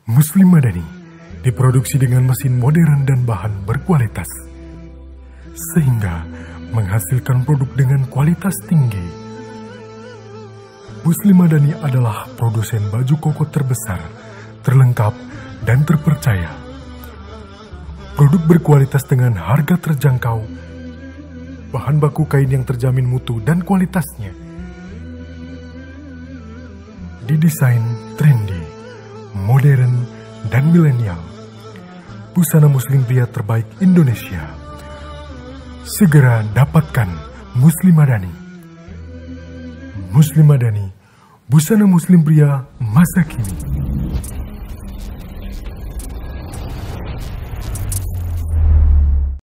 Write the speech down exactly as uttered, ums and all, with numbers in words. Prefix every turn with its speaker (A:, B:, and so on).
A: Muslim Madani diproduksi dengan mesin modern dan bahan berkualitas, sehingga menghasilkan produk dengan kualitas tinggi. Muslim Madani adalah produsen baju koko terbesar, terlengkap, dan terpercaya. Produk berkualitas dengan harga terjangkau, bahan baku kain yang terjamin mutu dan kualitasnya. Didesain trendy, modern, dan milenial. Busana muslim pria terbaik Indonesia. Segera dapatkan Muslim Madani. Muslim Madani, busana muslim pria masa kini.